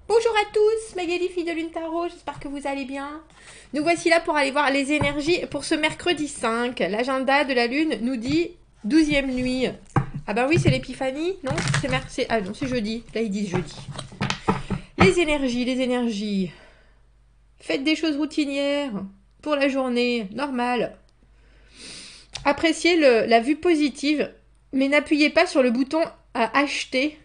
Bonjour à tous, Magali, fille de Lune Tarot, j'espère que vous allez bien. Nous voici là pour aller voir les énergies pour ce mercredi 5. L'agenda de la Lune nous dit 12e nuit. Ah ben oui, c'est l'épiphanie, non? Ah non, c'est jeudi, là ils disent jeudi. Les énergies. Faites des choses routinières pour la journée, normale. Appréciez la vue positive, mais n'appuyez pas sur le bouton à acheter.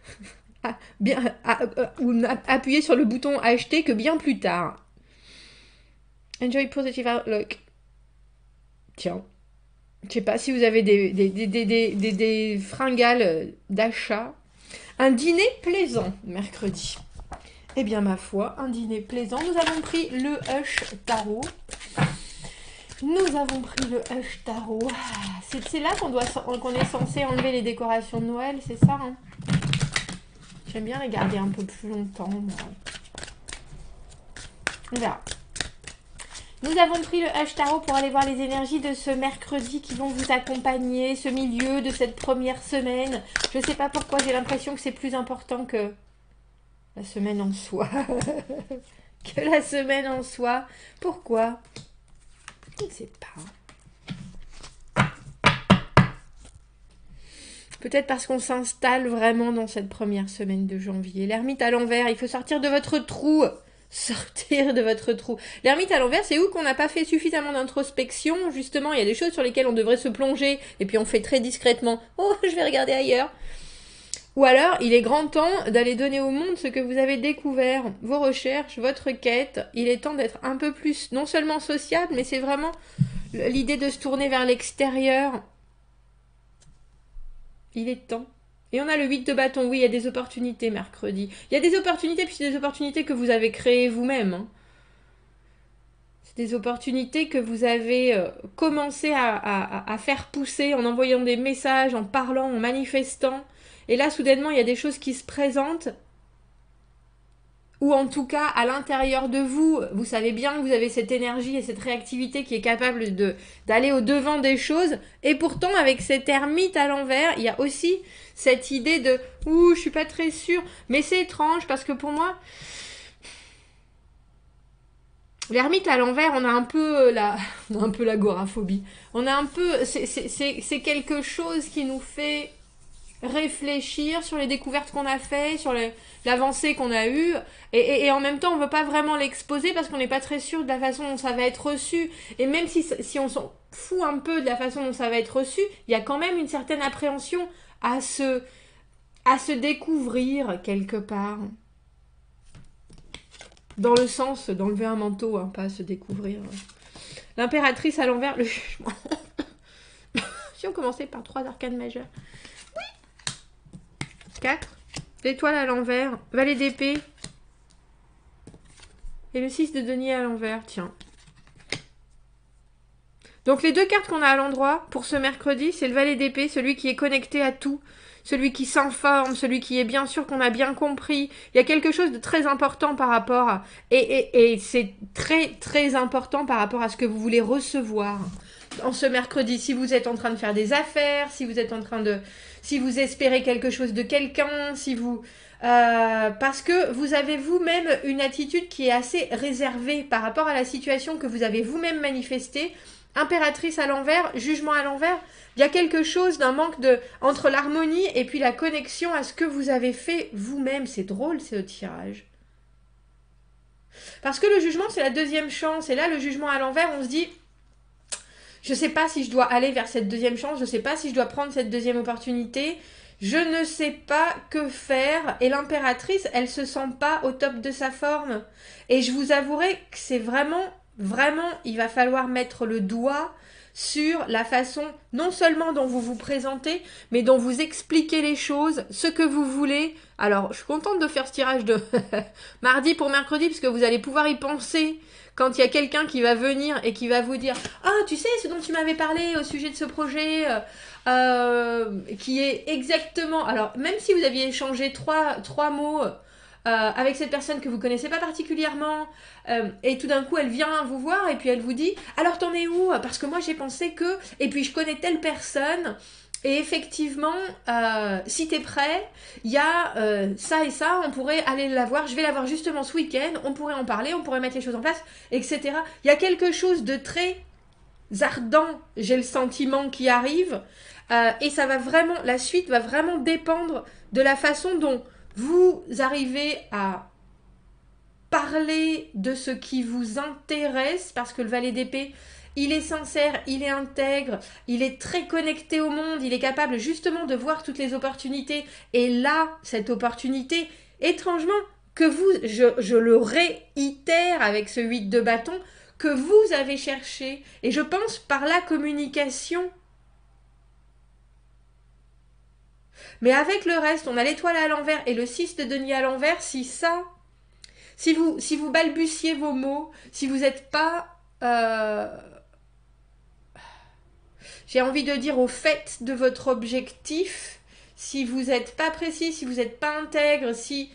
Ou appuyer sur le bouton acheter que bien plus tard. Enjoy positive outlook. Tiens, je sais pas si vous avez des fringales d'achat. Un dîner plaisant mercredi. Eh bien ma foi, un dîner plaisant. Nous avons pris le Hush Tarot. C'est là qu'on est censé enlever les décorations de Noël, c'est ça, hein? J'aime bien les garder un peu plus longtemps. On verra. Nous avons pris le Hush Tarot pour aller voir les énergies de ce mercredi qui vont vous accompagner, ce milieu de cette première semaine. Je ne sais pas pourquoi, j'ai l'impression que c'est plus important que la semaine en soi. Que la semaine en soi. Pourquoi? Je ne sais pas. Peut-être parce qu'on s'installe vraiment dans cette première semaine de janvier. L'ermite à l'envers, il faut sortir de votre trou. Sortir de votre trou. L'ermite à l'envers, c'est où qu'on n'a pas fait suffisamment d'introspection. Justement, il y a des choses sur lesquelles on devrait se plonger. Et puis on fait très discrètement. Oh, je vais regarder ailleurs. Ou alors, il est grand temps d'aller donner au monde ce que vous avez découvert. Vos recherches, votre quête. Il est temps d'être un peu plus, non seulement sociable, mais c'est vraiment l'idée de se tourner vers l'extérieur. Il est temps. Et on a le 8 de bâton. Oui, il y a des opportunités mercredi. Il y a des opportunités, puis c'est des opportunités que vous avez créées vous-même. Hein. C'est des opportunités que vous avez commencé à faire pousser en envoyant des messages, en parlant, en manifestant. Et là, soudainement, il y a des choses qui se présentent. Ou en tout cas, à l'intérieur de vous, vous savez bien que vous avez cette énergie et cette réactivité qui est capable d'aller au-devant des choses. Et pourtant, avec cette ermite à l'envers, il y a aussi cette idée de « Ouh, je suis pas très sûre ». Mais c'est étrange parce que pour moi, l'ermite à l'envers, on a un peu l'agoraphobie. On a un peu... C'est quelque chose qui nous fait réfléchir sur les découvertes qu'on a fait, sur l'avancée qu'on a eue, et en même temps on veut pas vraiment l'exposer parce qu'on n'est pas très sûr de la façon dont ça va être reçu, et même si on s'en fout un peu de la façon dont ça va être reçu, il y a quand même une certaine appréhension à se découvrir quelque part, dans le sens d'enlever un manteau, hein, pas se découvrir. L'impératrice à l'envers, le jugement. Si on commençait par 3 arcanes majeures. 4, l'étoile à l'envers, valet d'épée, et le 6 de denier à l'envers, tiens. Donc les deux cartes qu'on a à l'endroit pour ce mercredi, c'est le valet d'épée, celui qui est connecté à tout, celui qui s'informe, celui qui est bien sûr qu'on a bien compris. Il y a quelque chose de très important par rapport à... Et c'est très très important par rapport à ce que vous voulez recevoir en ce mercredi. Si vous êtes en train de faire des affaires, si vous êtes en train de... Si vous espérez quelque chose de quelqu'un, si vous... parce que vous avez vous-même une attitude qui est assez réservée par rapport à la situation que vous avez vous-même manifestée. Impératrice à l'envers, jugement à l'envers, il y a quelque chose d'un manque entre l'harmonie et puis la connexion à ce que vous avez fait vous-même. C'est drôle ce tirage. Parce que le jugement, c'est la deuxième chance. Et là, le jugement à l'envers, on se dit... Je ne sais pas si je dois aller vers cette deuxième chance, je ne sais pas si je dois prendre cette deuxième opportunité, je ne sais pas que faire. Et l'impératrice, elle se sent pas au top de sa forme. Et je vous avouerai que c'est vraiment, il va falloir mettre le doigt sur la façon, non seulement dont vous vous présentez, mais dont vous expliquez les choses, ce que vous voulez. Alors, je suis contente de faire ce tirage de mardi pour mercredi, parce que vous allez pouvoir y penser quand il y a quelqu'un qui va venir et qui va vous dire « Ah, tu sais, ce dont tu m'avais parlé au sujet de ce projet, qui est exactement... » Alors, même si vous aviez échangé trois mots avec cette personne que vous connaissez pas particulièrement, et tout d'un coup, elle vient vous voir et puis elle vous dit « Alors, t'en es où ? Parce que moi, j'ai pensé que... Et puis, je connais telle personne... » Et effectivement, si tu es prêt, il y a ça et ça, on pourrait aller la voir, je vais la voir justement ce week-end, on pourrait en parler, on pourrait mettre les choses en place, etc. Il y a quelque chose de très ardent, j'ai le sentiment, qui arrive, et ça va vraiment, la suite va vraiment dépendre de la façon dont vous arrivez à parler de ce qui vous intéresse, parce que le valet d'épée, il est sincère, il est intègre, il est très connecté au monde, il est capable justement de voir toutes les opportunités. Et là, cette opportunité, étrangement, que vous, je le réitère avec ce 8 de bâton, que vous avez cherché, et je pense par la communication. Mais avec le reste, on a l'étoile à l'envers et le 6 de denier à l'envers, si vous balbutiez vos mots, si vous n'êtes pas... j'ai envie de dire au fait de votre objectif, si vous n'êtes pas précis, si vous n'êtes pas intègre,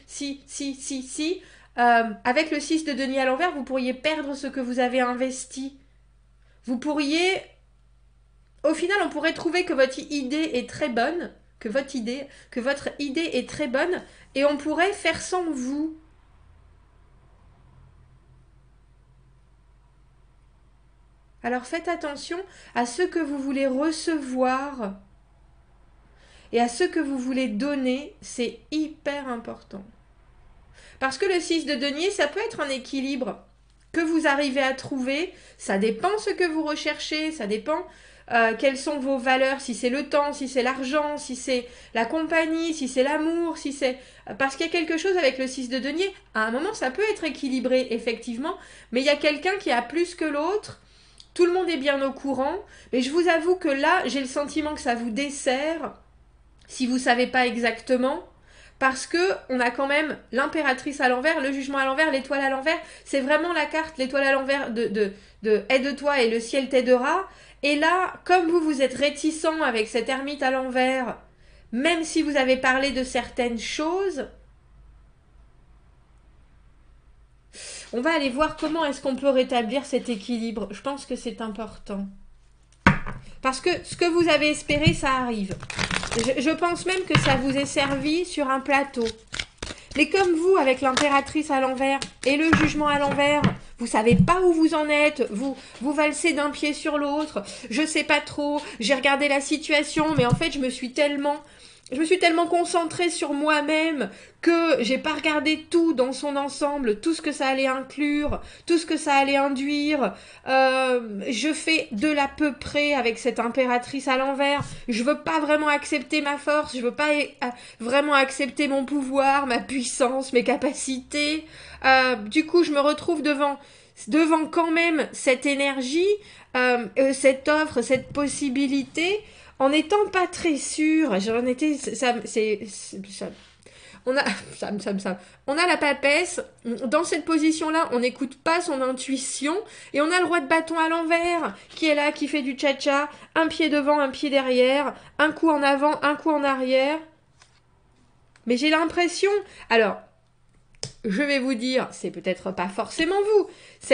avec le 6 de denier à l'envers, vous pourriez perdre ce que vous avez investi. Vous pourriez, au final, on pourrait trouver que votre idée est très bonne, que votre idée est très bonne, et on pourrait faire sans vous. Alors faites attention à ce que vous voulez recevoir et à ce que vous voulez donner, c'est hyper important. Parce que le 6 de denier, ça peut être un équilibre que vous arrivez à trouver, ça dépend ce que vous recherchez, ça dépend quelles sont vos valeurs, si c'est le temps, si c'est l'argent, si c'est la compagnie, si c'est l'amour, si c'est... Parce qu'il y a quelque chose avec le 6 de denier, à un moment ça peut être équilibré effectivement, mais il y a quelqu'un qui a plus que l'autre. Tout le monde est bien au courant, mais je vous avoue que là, j'ai le sentiment que ça vous dessert, si vous ne savez pas exactement, parce que on a quand même l'impératrice à l'envers, le jugement à l'envers, l'étoile à l'envers, c'est vraiment la carte, l'étoile à l'envers de aide-toi et le ciel t'aidera. Et là, comme vous êtes réticent avec cette ermite à l'envers, même si vous avez parlé de certaines choses, on va aller voir comment est-ce qu'on peut rétablir cet équilibre. Je pense que c'est important. Parce que ce que vous avez espéré, ça arrive. Je pense même que ça vous est servi sur un plateau. Mais comme vous, avec l'impératrice à l'envers et le jugement à l'envers, vous savez pas où vous en êtes, vous valsez d'un pied sur l'autre, je sais pas trop, j'ai regardé la situation, mais en fait, je me suis tellement concentrée sur moi-même que j'ai pas regardé tout dans son ensemble, tout ce que ça allait inclure, tout ce que ça allait induire. Je fais de l'à peu près avec cette impératrice à l'envers. Je veux pas vraiment accepter ma force, je veux pas vraiment accepter mon pouvoir, ma puissance, mes capacités. Du coup, je me retrouve devant quand même cette énergie, cette offre, cette possibilité. En n'étant pas très sûre, j'en étais, on a la papesse. Dans cette position-là, on n'écoute pas son intuition et on a le roi de bâton à l'envers qui est là, qui fait du tcha-tcha, un pied devant, un pied derrière, un coup en avant, un coup en arrière. Mais j'ai l'impression, alors, je vais vous dire, c'est peut-être pas forcément vous,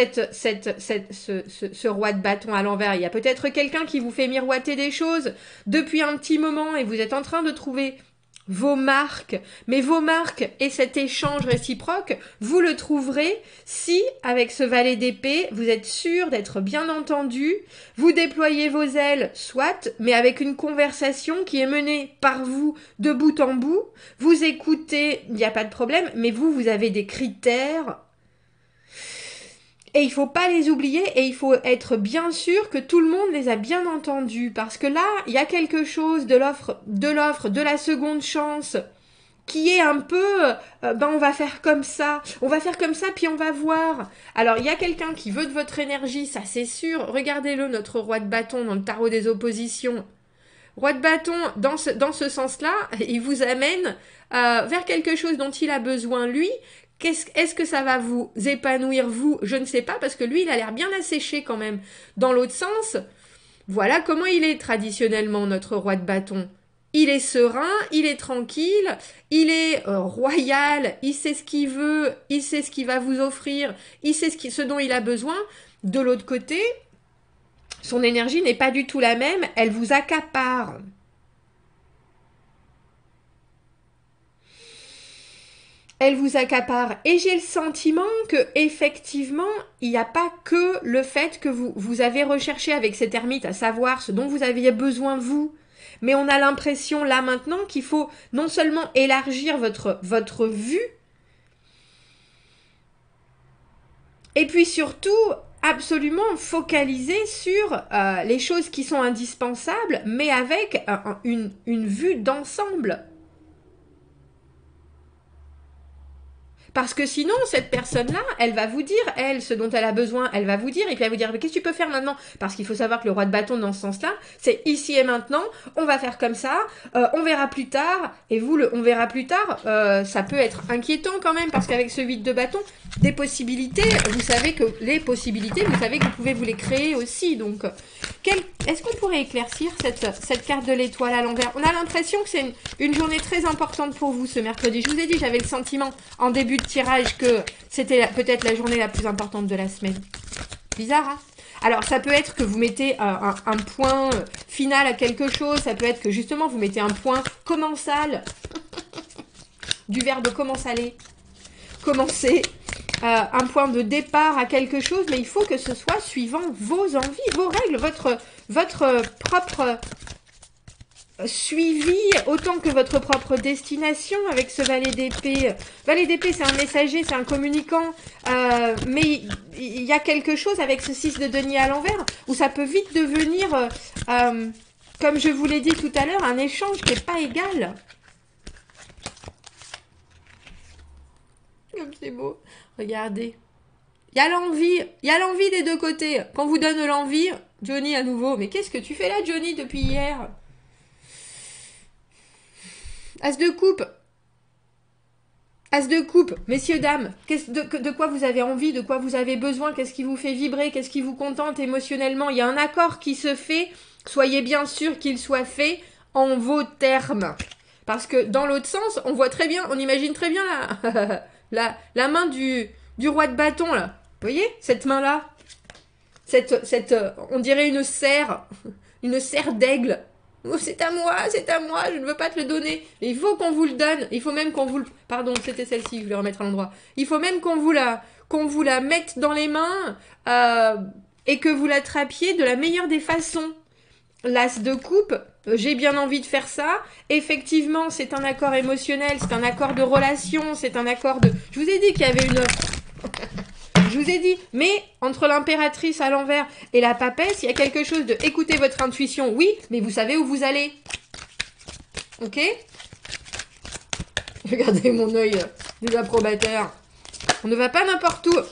ce roi de bâton à l'envers. Il y a peut-être quelqu'un qui vous fait miroiter des choses depuis un petit moment et vous êtes en train de trouver vos marques. Mais vos marques et cet échange réciproque, vous le trouverez si, avec ce valet d'épée, vous êtes sûr d'être bien entendu, vous déployez vos ailes, soit, mais avec une conversation qui est menée par vous de bout en bout, vous écoutez, il n'y a pas de problème, mais vous avez des critères. Et il faut pas les oublier et il faut être bien sûr que tout le monde les a bien entendus. Parce que là, il y a quelque chose de l'offre, de la seconde chance qui est un peu, on va faire comme ça puis on va voir. Alors il y a quelqu'un qui veut de votre énergie, ça c'est sûr. Regardez-le, notre roi de bâton dans le tarot des oppositions. Roi de bâton, dans ce sens-là, il vous amène vers quelque chose dont il a besoin lui. Est-ce que ça va vous épanouir, vous? Je ne sais pas, parce que lui, il a l'air bien asséché quand même. Dans l'autre sens, voilà comment il est traditionnellement, notre roi de bâton. Il est serein, il est tranquille, il est royal, il sait ce qu'il veut, il sait ce qu'il va vous offrir, il sait ce dont il a besoin. De l'autre côté, son énergie n'est pas du tout la même, elle vous accapare. elle vous accapare. Et j'ai le sentiment que effectivement, il n'y a pas que le fait que vous avez recherché avec cette ermite, à savoir ce dont vous aviez besoin vous, mais on a l'impression là maintenant qu'il faut non seulement élargir votre vue, et puis surtout absolument focaliser sur les choses qui sont indispensables, mais avec une vue d'ensemble. Parce que sinon, cette personne-là, elle va vous dire, elle, ce dont elle a besoin, elle va vous dire, et puis elle va vous dire, mais qu'est-ce que tu peux faire maintenant? Parce qu'il faut savoir que le roi de bâton, dans ce sens-là, c'est ici et maintenant, on va faire comme ça, on verra plus tard, et vous, on verra plus tard, ça peut être inquiétant quand même, parce qu'avec ce 8 de bâton, des possibilités, vous savez que les possibilités, vous savez que vous pouvez vous les créer aussi, donc... Est-ce qu'on pourrait éclaircir cette carte de l'étoile à l'envers? On a l'impression que c'est une journée très importante pour vous ce mercredi. Je vous ai dit, j'avais le sentiment en début de tirage que c'était peut-être la journée la plus importante de la semaine. Bizarre, hein? Alors, ça peut être que vous mettez un point final à quelque chose. Ça peut être que justement, vous mettez un point commensal. Du verbe commensaler. Commencer. Un point de départ à quelque chose, mais il faut que ce soit suivant vos envies, vos règles, votre propre suivi, autant que votre propre destination avec ce valet d'épée. Valet d'épée, c'est un messager, c'est un communicant, mais il y a quelque chose avec ce 6 de denier à l'envers, où ça peut vite devenir, comme je vous l'ai dit tout à l'heure, un échange qui n'est pas égal. Comme c'est beau. Regardez. Il y a l'envie des deux côtés. Qu'on vous donne l'envie, Johnny à nouveau. Mais qu'est-ce que tu fais là, Johnny, depuis hier? As de coupe. As de coupe, messieurs, dames. De quoi vous avez envie, de quoi vous avez besoin, qu'est-ce qui vous fait vibrer, qu'est-ce qui vous contente émotionnellement? Il y a un accord qui se fait. Soyez bien sûr qu'il soit fait en vos termes. Parce que dans l'autre sens, on voit très bien, on imagine très bien la main du roi de bâton, là. Vous voyez, cette main-là, on dirait une serre d'aigle. Oh, c'est à moi, je ne veux pas te le donner. Et il faut qu'on vous le donne, il faut même qu'on vous le... Pardon, c'était celle-ci, je vais remettre à l'endroit. Il faut même qu'on vous la mette dans les mains et que vous l'attrapiez de la meilleure des façons. L'as de coupe, j'ai bien envie de faire ça. Effectivement, c'est un accord émotionnel, c'est un accord de relation, c'est un accord de... Je vous ai dit qu'il y avait une... Je vous ai dit, mais entre l'impératrice à l'envers et la papesse, il y a quelque chose de écoutez votre intuition, oui, mais vous savez où vous allez. Ok? Regardez mon œil désapprobateur. On ne va pas n'importe où.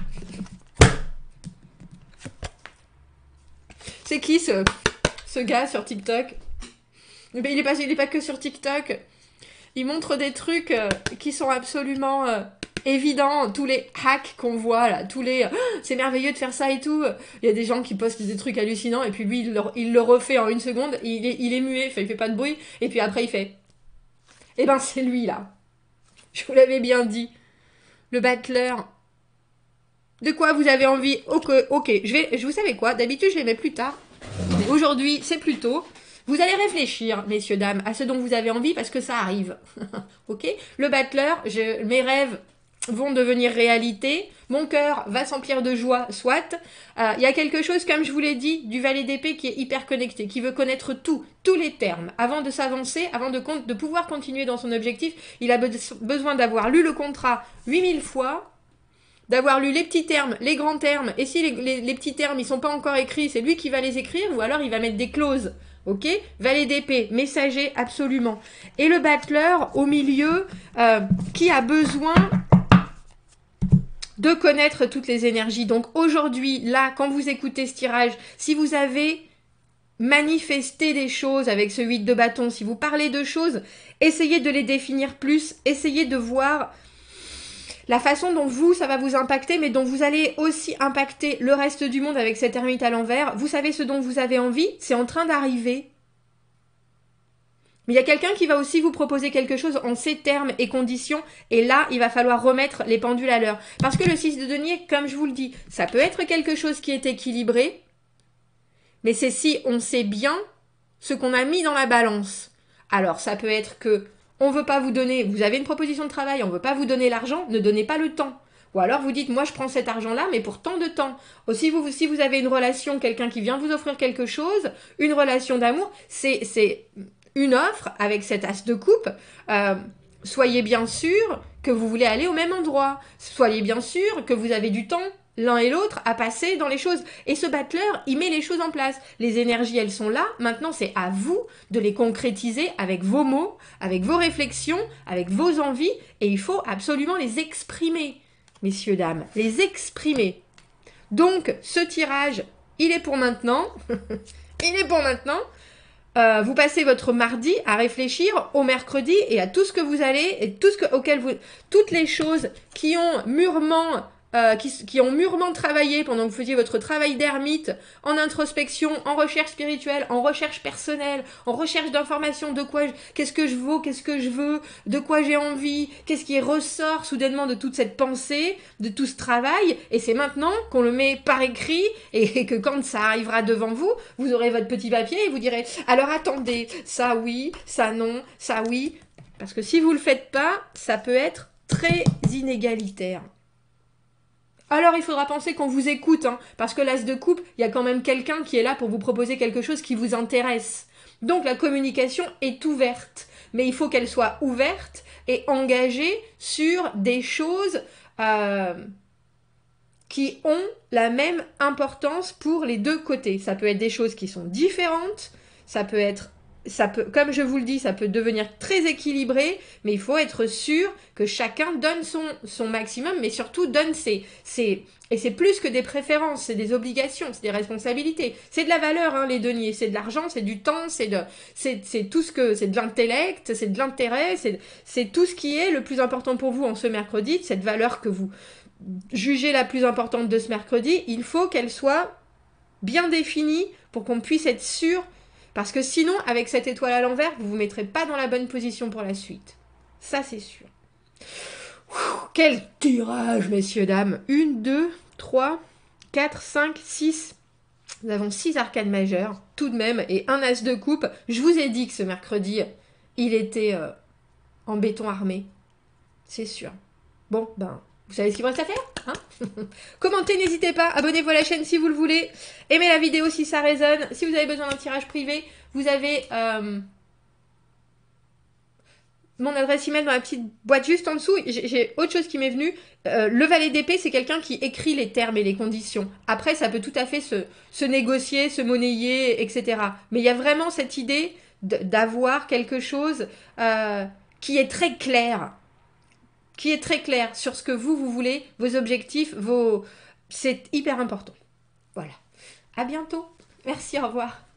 C'est qui ce gars sur TikTok? Il est pas que sur TikTok. Il montre des trucs qui sont absolument évidents. Tous les hacks qu'on voit là, c'est merveilleux de faire ça et tout. Il y a des gens qui postent des trucs hallucinants et puis lui il le refait en une seconde. Il est muet, il fait pas de bruit et puis après il fait. Eh ben c'est lui là. Je vous l'avais bien dit. Le battleur. De quoi vous avez envie? Ok. Vous savez quoi? D'habitude je les mets plus tard. Mais aujourd'hui c'est plus tôt. Vous allez réfléchir, messieurs, dames, à ce dont vous avez envie parce que ça arrive. Ok? Le battleur, mes rêves vont devenir réalité. Mon cœur va s'emplir de joie, soit. Il y a quelque chose, comme je vous l'ai dit, du valet d'épée qui est hyper connecté, qui veut connaître tous les termes. Avant de s'avancer, avant de pouvoir continuer dans son objectif, il a besoin d'avoir lu le contrat 8000 fois, d'avoir lu les petits termes, les grands termes, et si les petits termes ils sont pas encore écrits, c'est lui qui va les écrire, ou alors il va mettre des clauses. Ok? Valet d'épée, messager, absolument. Et le battleur, au milieu, qui a besoin de connaître toutes les énergies. Donc aujourd'hui, là, quand vous écoutez ce tirage, si vous avez manifesté des choses avec ce 8 de bâton, si vous parlez de choses, essayez de les définir plus, essayez de voir la façon dont ça va vous impacter, mais dont vous allez aussi impacter le reste du monde avec cette ermite à l'envers. Vous savez ce dont vous avez envie, c'est en train d'arriver. Mais il y a quelqu'un qui va aussi vous proposer quelque chose en ces termes et conditions, et là, il va falloir remettre les pendules à l'heure. Parce que le 6 de denier, comme je vous le dis, ça peut être quelque chose qui est équilibré, mais c'est si on sait bien ce qu'on a mis dans la balance. Alors, ça peut être que on veut pas vous donner, vous avez une proposition de travail, on veut pas vous donner l'argent, ne donnez pas le temps. Ou alors vous dites, moi je prends cet argent-là, mais pour tant de temps. Aussi, si vous avez une relation, quelqu'un qui vient vous offrir quelque chose, une relation d'amour, c'est une offre avec cet as de coupe. Soyez bien sûr que vous voulez aller au même endroit. Soyez bien sûr que vous avez du temps l'un et l'autre à passer dans les choses. Et ce battleur, il met les choses en place. Les énergies, elles sont là. Maintenant, c'est à vous de les concrétiser avec vos mots, avec vos réflexions, avec vos envies. Et il faut absolument les exprimer, messieurs, dames. Les exprimer. Donc, ce tirage, il est pour maintenant. Il est pour maintenant. Vous passez votre mardi à réfléchir au mercredi et à tout ce que vous allez, et tout ce que, auquel vous, toutes les choses qui ont mûrement qui ont mûrement travaillé pendant que vous faisiez votre travail d'ermite, en introspection, en recherche spirituelle, en recherche personnelle, en recherche d'informations, de quoi, qu'est-ce que je vaux, qu'est-ce que je veux, de quoi j'ai envie, qu'est-ce qui ressort soudainement de toute cette pensée, de tout ce travail, et c'est maintenant qu'on le met par écrit, et que quand ça arrivera devant vous, vous aurez votre petit papier et vous direz, alors attendez, ça oui, ça non, ça oui, parce que si vous le faites pas, ça peut être très inégalitaire. Alors il faudra penser qu'on vous écoute, hein, parce que l'as de coupe, il y a quand même quelqu'un qui est là pour vous proposer quelque chose qui vous intéresse. Donc la communication est ouverte, mais il faut qu'elle soit ouverte et engagée sur des choses qui ont la même importance pour les deux côtés. Ça peut être des choses qui sont différentes, comme je vous le dis, ça peut devenir très équilibré, mais il faut être sûr que chacun donne son maximum, mais surtout donne et c'est plus que des préférences, c'est des obligations, c'est des responsabilités. C'est de la valeur, hein, les deniers, c'est de l'argent, c'est du temps, c'est tout ce que, c'est de l'intellect, c'est de l'intérêt, c'est tout ce qui est le plus important pour vous en ce mercredi, cette valeur que vous jugez la plus importante de ce mercredi, il faut qu'elle soit bien définie pour qu'on puisse être sûr. Parce que sinon, avec cette étoile à l'envers, vous ne vous mettrez pas dans la bonne position pour la suite. Ça, c'est sûr. Quel tirage, messieurs, dames. 1, 2, 3, 4, 5, 6. Nous avons 6 arcanes majeures, tout de même, et un as de coupe. Je vous ai dit que ce mercredi, il était en béton armé. C'est sûr. Bon, vous savez ce qu'il me reste à faire, hein? Commentez, n'hésitez pas. Abonnez-vous à la chaîne si vous le voulez. Aimez la vidéo si ça résonne. Si vous avez besoin d'un tirage privé, vous avez mon adresse email dans la petite boîte juste en dessous. J'ai autre chose qui m'est venue. Le valet d'épée, c'est quelqu'un qui écrit les termes et les conditions. Après, ça peut tout à fait se négocier, se monnayer, etc. Mais il y a vraiment cette idée d'avoir quelque chose qui est très clair. Qui est très clair sur ce que vous voulez, vos objectifs, c'est hyper important. Voilà. À bientôt. Merci, au revoir.